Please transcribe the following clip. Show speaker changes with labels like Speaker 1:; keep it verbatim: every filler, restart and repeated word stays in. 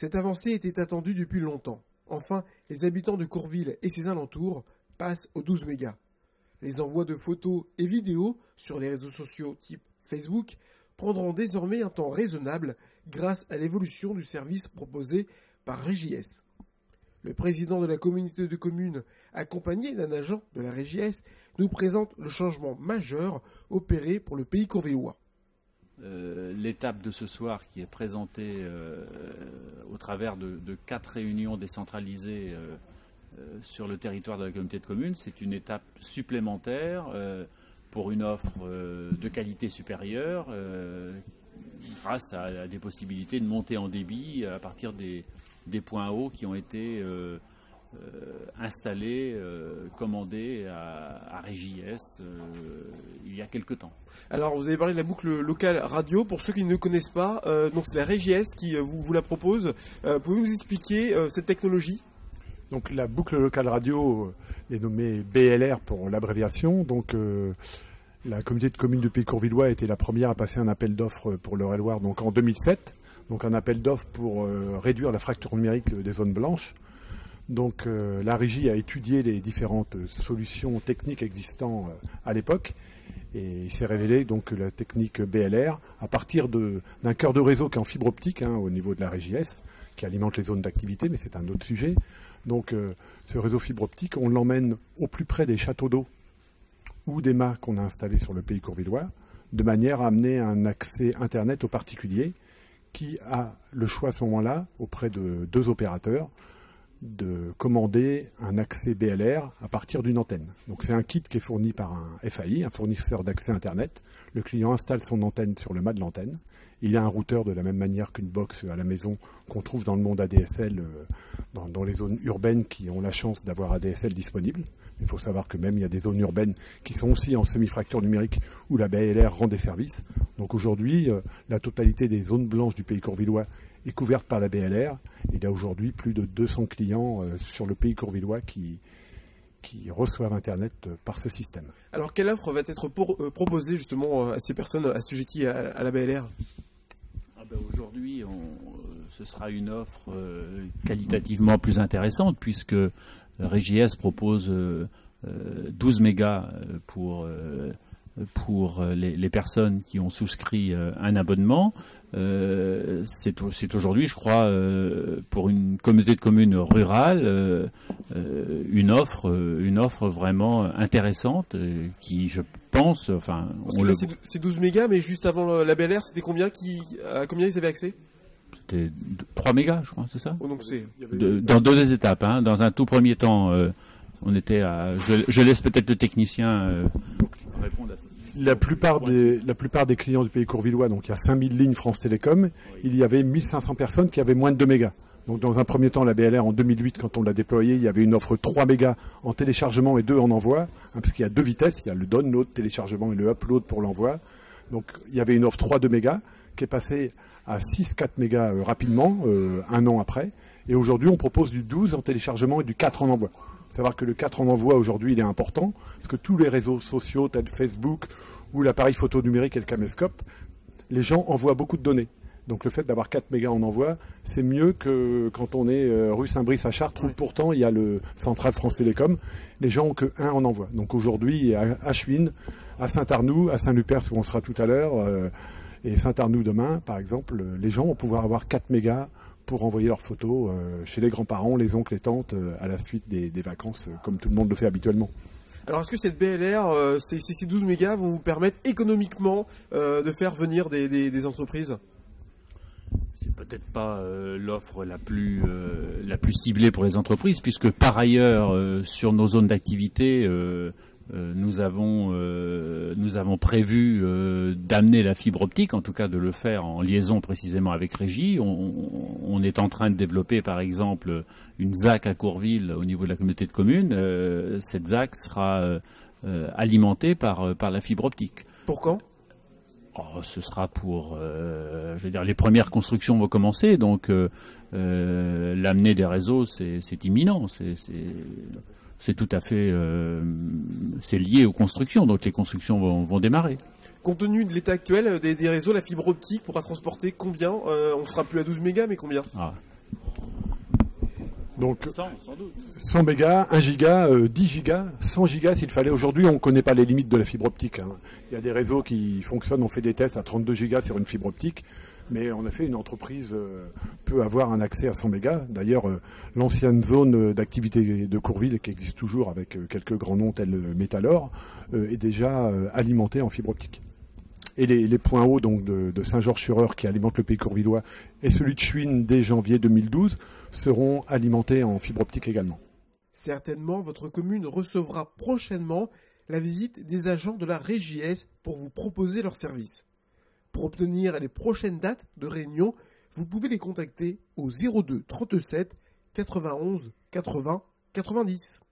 Speaker 1: Cette avancée était attendue depuis longtemps. Enfin, les habitants de Courville et ses alentours passent aux douze mégas. Les envois de photos et vidéos sur les réseaux sociaux type Facebook prendront désormais un temps raisonnable grâce à l'évolution du service proposé par RegIS. Le président de la communauté de communes, accompagné d'un agent de la RegIS, nous présente le changement majeur opéré pour le pays courvillois.
Speaker 2: Euh, L'étape de ce soir qui est présentée euh, au travers de, de quatre réunions décentralisées euh, euh, sur le territoire de la communauté de communes, c'est une étape supplémentaire euh, pour une offre euh, de qualité supérieure euh, grâce à, à des possibilités de monter en débit à partir des, des points hauts qui ont été euh, euh, installés, euh, commandés à, à RegIS euh, il y a quelque temps.
Speaker 1: Alors, vous avez parlé de la boucle locale radio. Pour ceux qui ne connaissent pas, euh, donc c'est la RegIS qui euh, vous, vous la propose. Euh, Pouvez-vous nous expliquer euh, cette technologie ?
Speaker 3: Donc, la boucle locale radio est nommée B L R pour l'abréviation. Donc, euh, la communauté de communes du Pays Courvillois a été la première à passer un appel d'offres pour l'Eure-et-Loire donc en deux mille sept. Donc, un appel d'offres pour euh, réduire la fracture numérique des zones blanches. Donc, euh, la régie a étudié les différentes solutions techniques existantes euh, à l'époque. Et il s'est révélé donc que la technique B L R, à partir d'un cœur de réseau qui est en fibre optique hein, au niveau de la RegIS, qui alimente les zones d'activité, mais c'est un autre sujet. Donc euh, ce réseau fibre optique, on l'emmène au plus près des châteaux d'eau ou des mâts qu'on a installés sur le pays courvillois, de manière à amener un accès Internet aux particuliers qui a le choix à ce moment-là, auprès de deux opérateurs, de commander un accès B L R à partir d'une antenne. Donc c'est un kit qui est fourni par un F A I, un fournisseur d'accès Internet. Le client installe son antenne sur le mât de l'antenne. Il a un routeur de la même manière qu'une box à la maison qu'on trouve dans le monde A D S L, euh, dans, dans les zones urbaines qui ont la chance d'avoir A D S L disponible. Il faut savoir que même il y a des zones urbaines qui sont aussi en semi-fracture numérique où la B L R rend des services. Donc aujourd'hui, euh, la totalité des zones blanches du pays courvillois est couverte par la B L R. Il y a aujourd'hui plus de deux cents clients euh, sur le pays courvillois qui, qui reçoivent Internet euh, par ce système.
Speaker 1: Alors, quelle offre va être pour, euh, proposée justement à ces personnes assujetties à, à la B L R ?
Speaker 2: ah ben Aujourd'hui, on, ce sera une offre euh, qualitativement plus intéressante puisque RegIS propose euh, euh, douze mégas pour... Euh, pour les, les personnes qui ont souscrit euh, un abonnement. Euh, c'est aujourd'hui, je crois, euh, pour une communauté de communes rurale, euh, euh, une offre, une offre vraiment intéressante euh, qui, je pense, enfin,
Speaker 1: Parce que là, le... c'est douze mégas, mais juste avant la B L R, c'était combien qui, à combien ils avaient accès?
Speaker 2: C'était trois mégas, je crois, c'est ça?
Speaker 1: Oh, donc c'est
Speaker 2: de, dans deux étapes. Hein. Dans un tout premier temps, euh, on était à. Je, je laisse peut-être le technicien euh, répondre à ça.
Speaker 3: La plupart, des, la plupart des clients du pays courvillois, donc il y a cinq mille lignes France Télécom, il y avait mille cinq cents personnes qui avaient moins de deux mégas. Donc dans un premier temps, la B L R en deux mille huit, quand on l'a déployée, il y avait une offre trois mégas en téléchargement et deux en envoi, hein, parce qu'il y a deux vitesses, il y a le download, téléchargement et le upload pour l'envoi. Donc il y avait une offre trois deux mégas qui est passée à six quatre mégas euh, rapidement, euh, un an après. Et aujourd'hui, on propose du douze en téléchargement et du quatre en envoi. Il faut savoir que le quatre en envoi, aujourd'hui, il est important, parce que tous les réseaux sociaux, tels Facebook ou l'appareil photo numérique et le caméscope, les gens envoient beaucoup de données. Donc le fait d'avoir quatre mégas en envoi, c'est mieux que quand on est euh, rue Saint-Brice à Chartres, où pourtant il y a le central France Télécom. Les gens ont que un en envoi. Donc aujourd'hui, à Achuin, à Saint-Arnoux, à Saint-Lupers, où on sera tout à l'heure, euh, et Saint-Arnoux demain, par exemple, les gens vont pouvoir avoir quatre mégas pour envoyer leurs photos euh, chez les grands-parents, les oncles et tantes, euh, à la suite des, des vacances, euh, comme tout le monde le fait habituellement.
Speaker 1: Alors, est-ce que cette B L R, euh, ces, ces douze mégas vont vous permettre économiquement euh, de faire venir des, des, des entreprises ?
Speaker 2: C'est peut-être pas euh, l'offre la plus euh, la plus ciblée pour les entreprises, puisque par ailleurs, euh, sur nos zones d'activité, euh, euh, nous avons euh, nous avons prévu euh, d'amener la fibre optique, en tout cas de le faire en liaison précisément avec Régie. On, on est en train de développer, par exemple, une Z A C à Courville au niveau de la communauté de communes. Euh, cette Z A C sera euh, euh, alimentée par par la fibre optique.
Speaker 1: Pour quand ?
Speaker 2: Oh, ce sera pour, euh, je veux dire, les premières constructions vont commencer, donc euh, euh, l'amener des réseaux, c'est imminent, c'est tout à fait, euh, c'est lié aux constructions, donc les constructions vont, vont démarrer.
Speaker 1: Compte tenu de l'état actuel des, des réseaux, la fibre optique pourra transporter combien euh, On sera plus à douze mégas, mais combien?
Speaker 2: Ah.
Speaker 3: Donc
Speaker 2: cent, sans doute.
Speaker 3: cent mégas, un giga, euh, dix gigas, cent gigas s'il fallait. Aujourd'hui, on ne connaît pas les limites de la fibre optique. Hein. Il y a des réseaux qui fonctionnent, on fait des tests à trente-deux gigas sur une fibre optique. Mais en effet, une entreprise euh, peut avoir un accès à cent mégas. D'ailleurs, euh, l'ancienne zone d'activité de Courville, qui existe toujours avec euh, quelques grands noms tels euh, Métalor, euh, est déjà euh, alimentée en fibre optique. Et les, les points hauts donc, de, de Saint-Georges-sur-Eure qui alimentent le pays courvillois et celui de Chouine dès janvier deux mille douze seront alimentés en fibre optique également.
Speaker 1: Certainement, votre commune recevra prochainement la visite des agents de la Régie S pour vous proposer leurs services. Pour obtenir les prochaines dates de réunion, vous pouvez les contacter au zéro deux trente-sept quatre-vingt-onze quatre-vingts quatre-vingt-dix.